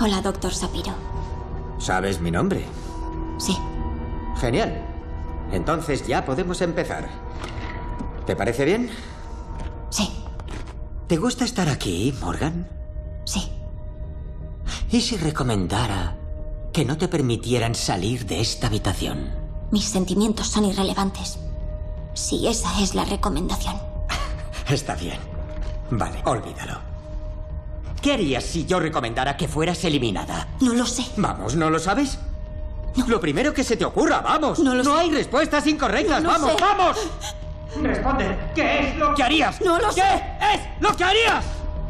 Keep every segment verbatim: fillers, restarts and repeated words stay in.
Hola, doctor Sapiro. ¿Sabes mi nombre? Sí. Genial. Entonces ya podemos empezar. ¿Te parece bien? Sí. ¿Te gusta estar aquí, Morgan? Sí. ¿Y si recomendara que no te permitieran salir de esta habitación? Mis sentimientos son irrelevantes. Si esa es la recomendación. Está bien. Vale, olvídalo. ¿Qué harías si yo recomendara que fueras eliminada? No lo sé. Vamos, ¿no lo sabes? No. Lo primero que se te ocurra, vamos. No lo no sé. hay respuestas incorrectas, No lo vamos, sé. vamos. Responde, ¿qué es lo que harías? No lo ¿Qué sé. es lo que harías?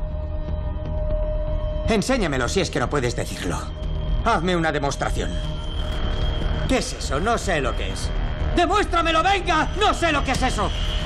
Enséñamelo si es que no puedes decirlo. Hazme una demostración. ¿Qué es eso? No sé lo que es. ¡Demuéstramelo, venga! ¡No sé lo que es eso!